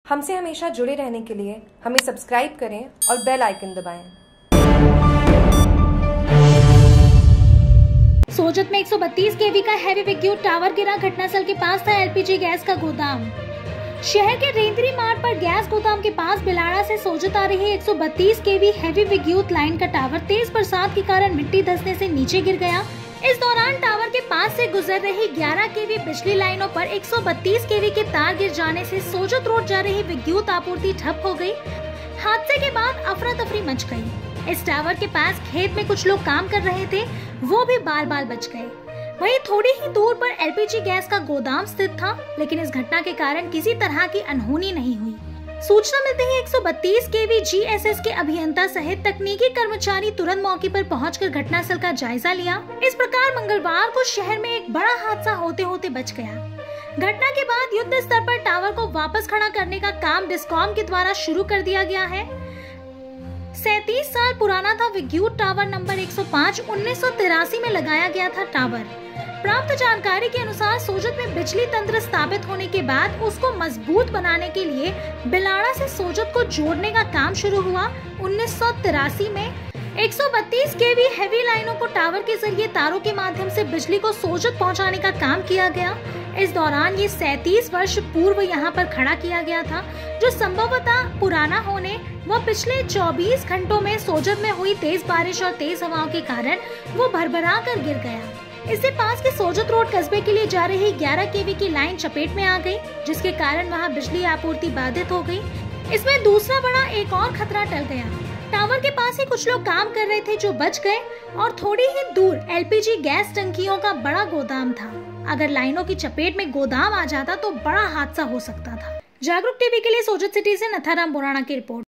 हमसे हमेशा जुड़े रहने के लिए हमें सब्सक्राइब करें और बेल आइकन दबाएं। सोजत में 132 केवी का हैवी विद्युत टावर गिरा। घटनास्थल के पास था एलपीजी गैस का गोदाम। शहर के रेंद्री मार्ग पर गैस गोदाम के पास बिलाड़ा से सोजत आ रही 132 केवी हैवी विद्युत लाइन का टावर तेज बरसात के कारण मिट्टी धंसने से नीचे गिर गया। इस दौरान टावर के पास से गुजर रही 11 केवी बिजली लाइनों पर 132 केवी के तार गिर जाने से सोजत रोड जा रही विद्युत आपूर्ति ठप हो गई। हादसे के बाद अफरा तफरी मच गई। इस टावर के पास खेत में कुछ लोग काम कर रहे थे, वो भी बाल बाल बच गए। वहीं थोड़ी ही दूर पर एलपीजी गैस का गोदाम स्थित था, लेकिन इस घटना के कारण किसी तरह की अनहोनी नहीं हुई। सूचना मिलते ही 132 केवी जीएसएस के अभियंता सहित तकनीकी कर्मचारी तुरंत मौके पर पहुंचकर घटनास्थल का जायजा लिया। इस प्रकार मंगलवार को शहर में एक बड़ा हादसा होते होते बच गया। घटना के बाद युद्ध स्तर पर टावर को वापस खड़ा करने का काम डिस्कॉम के द्वारा शुरू कर दिया गया है। 37 साल पुराना था विद्युत टावर नंबर 105। 1983 में लगाया गया था टावर। प्राप्त जानकारी के अनुसार सोजत में बिजली तंत्र स्थापित होने के बाद उसको मजबूत बनाने के लिए बिलाड़ा से सोजत को जोड़ने का काम शुरू हुआ। 1983 में 132 केवी हैवी लाइनों को टावर के जरिए तारों के माध्यम से बिजली को सोजत पहुंचाने का काम किया गया। इस दौरान ये 37 वर्ष पूर्व यहाँ पर खड़ा किया गया था, जो संभवतः पुराना होने व पिछले 24 घंटों में सोजत में हुई तेज बारिश और तेज हवाओं के कारण वो भरभरा कर गिर गया। इससे पास के सोजत रोड कस्बे के लिए जा रही 11 केवी की लाइन चपेट में आ गई, जिसके कारण वहां बिजली आपूर्ति बाधित हो गई। इसमें दूसरा बड़ा एक और खतरा टल गया। टावर के पास ही कुछ लोग काम कर रहे थे जो बच गए, और थोड़ी ही दूर एलपीजी गैस टंकियों का बड़ा गोदाम था। अगर लाइनों की चपेट में गोदाम आ जाता तो बड़ा हादसा हो सकता था। जागरूक टीवी के लिए सोजत सिटी से नथाराम बोराना की रिपोर्ट।